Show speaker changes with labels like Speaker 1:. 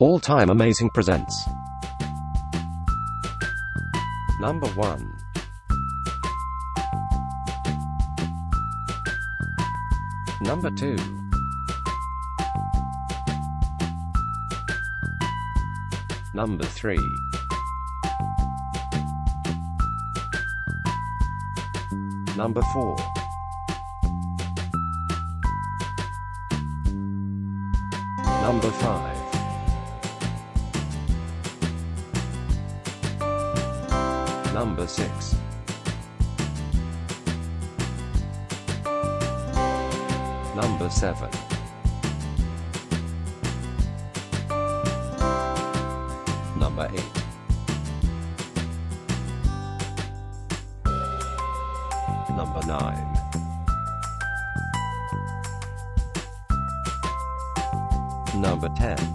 Speaker 1: All Time Amazing presents Number 1. Number 2. Number 3. Number 4. Number 5. Number 6. Number 7. Number 8. Number 9. Number 10.